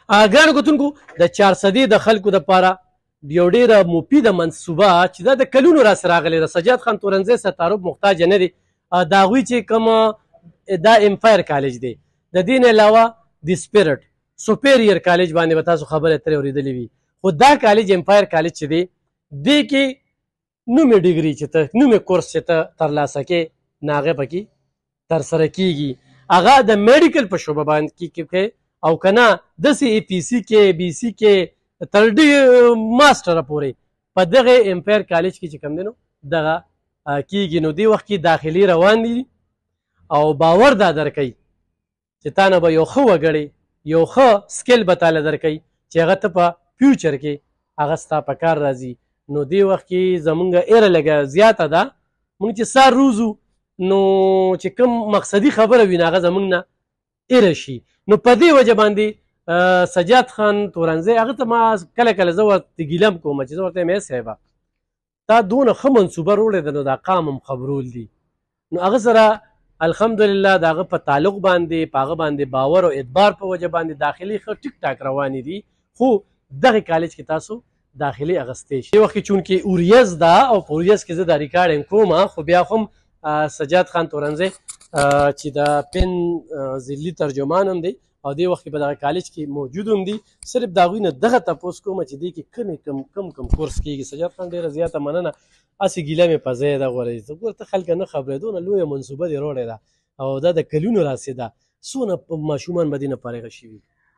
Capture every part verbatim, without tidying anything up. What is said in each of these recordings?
ګرانو کتونکو د چارسدې د خلکو دپاره یو ډېره مفیده منصوبه چې دا د کلونو راسې راغلې ده. سجاد خان تورنزی سره تعارف محتاجه نه دی. د هغوی چې کوم دا امپایر کالج دی، د دې نه علاوه د سپیرټ سوپیریر کالج باندې به تاسو خبرې اترې اورېدلې وي. خو دا کالج امپایر کالج چې دی، دې کې نومې ډګري چې ته نومې کورس چې ته ترلاسه کې نه هغه پکې ترسره کېږي. هغه د میډیکل په شعبه باندې کې او که نه داسې ای پي سي کې بي سي کې تر ډېر ماسټره پورې په دغه امپایر کالج کې چې کوم دی نو دغه کېږي. نو دې وخت کې داخلي روان دي او باور دا درکوي چې تا نه به یو ښه وګړی، یو ښه سکل به تاله درکوي چې هغه ته په فیوچر کې هغه ستا په کار راځي. نو دې وخت کې زمونږ ایره لږه زیاته ده. مونږ چې سار روزو نو چې کوم مقصدي خبره وي نو هغه زمونږ نه ایره شي. نو په دې وجه باندې سجاد خان تورنزی هغه ته ما کله کله زه ورته ګیله کوم چې زه ورته یم ای صاحبه تا دونه ښه منصوبه روړې ده، نو دا قام هم خبرول دي. نو هغه سره الحمدلله د هغه په تعلق باندې په هغه باندې باور او اعتبار په وجه باندې داخلي ښه ټیک ټاک روانې دي. خو دغه کالج کې تاسو داخلي اغستی شي. دې وخت کې چونکې اوریز ده او په اوریز کې زه دا ریکارډینګ کوم، خو بیا خو هم سجاد خان تورنزی چې د پن ضلعي ترجمان هم دی او دې وخت کې په دغه کالج کې موجود هم دي. صرف د هغوی نه دغه تپوس کوم چې دې کې کومې کم کم کم کورس کېږي. سجاد خان ډېره زیاته مننه. هسې ګیله مې په ځای ده. غوره ګوره ته خلکه نه خبرېدو نه لویه منصوبه دې روړې ده او دا د کلونو راسې ده. څونه ماشومان به دې نه فارغه شوي؟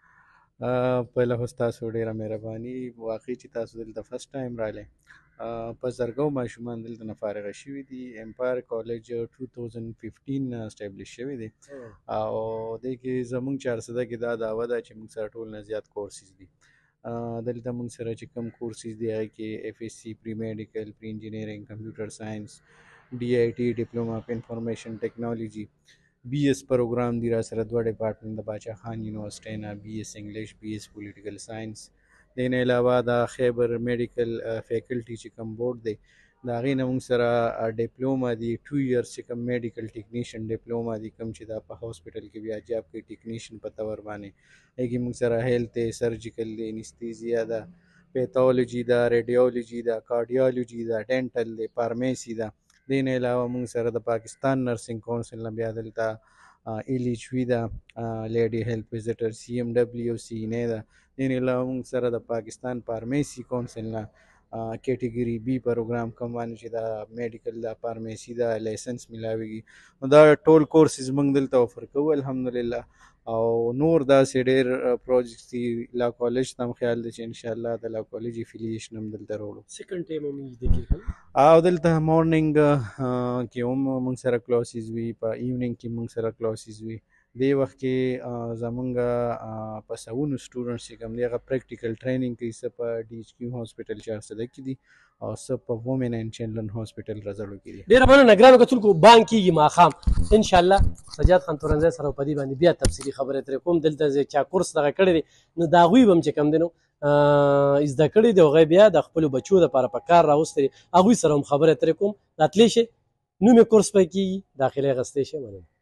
پهله خو ستاسو ډېره مهرباني. واقعي چې تاسو دلته فرسټ ټایم راغلی، په زرګو ماشومان دلته نه فارغه شوي دي. امپایر کالج ټو تاوزنډ ففټین اسټابلیش شوی دی او دې کې زموږ چارسده کې دا دعوه ده چې موږ سره ټول نه زیات کورسز دي. دلته موږ سره چې کوم کورسز دي هغه کې ایف ایس سی، پری میډیکل، پری انجینیرنګ، کمپیوټر ساینس، ډي آی ټي ډپلوما اف انفارمیشن ټیکنالوجي، بی ایس پروګرام دی را سره دوه ډپارټمنټ د باچا خان یونیورسټۍ نه، بی ایس انګلیش، بی ایس پولیټیکل ساینس. دې نه علاوه د خیبر میډیکل فیکلټي چې کوم بورډ دی د هغې نه موږ سره ډپلوما دي، ټو ایئرس چې کوم میډیکل ټیکنیشن ډپلوما دي کوم چې دا په هاسپټل کې بیا جاب کوي ټیکنیشن په طور باندې. هغې کې موږ سره هیلث دی، سرجیکل دی، انستیزیا ده، پیتالوجي ده، ریډیالوجي ده، کارډیالوجي ده، ډینټل دی، فارمیسي ده. دې نه علاوه موږ سره د پاکستان نرسنګ کونسل نه بیا دلته ایل ایچ وي ده، لیډي هیلث وزټر، سی ایم ډبلیو سی نه ده. دې نه علاوه موږ سره د پاکستان فارمیسي کونسل نه کیټګري بي پروګرام کوم باندې چې دا میډیکل دا فارمیسي دا لایسنس ملاویږي. نو دا ټول کورسز موږ دلته افر کوو الحمدلله. او نور داسې ډېر پروجیکټس دي. لا کالج ته هم خیال دی چې انشاءالله د لا کالج افیلیشن هم دلته راوړو. سیکنډ ټایم هم نږدې کېږي او دلته مورننګ کې هم موږ سره کلاسز وي، په ایوننګ کې موږ سره کلاسز وي. دې وخت کې زمونږ په سوونو سټوډنټس چې کوم دی هغه پریکټیکل ټریننګ کوي. څه په ډي ایچ کیو هاسپټل چارسده کې دي او څه په وومن اینډ چلډرن هاسپټل رزړو کې دي. ډېره مننه ګرانو کتونکو. بانک کېږي ماښام انشاءالله سجاد خان تورنزی سره په دې باندې بیا تفصیلي خبرې ترې کوم. دلته چا کورس دغه کړی دی نو د هغوی به هم چې کوم دی نو زده کړي دي هغوی بیا د خپلو بچو دپاره په کار راوستی دي، هغوی سره هم خبرې ترې کوم. راتلی شي نومې کورس پکې کېږي، داخلي اخیستی شي. مننه.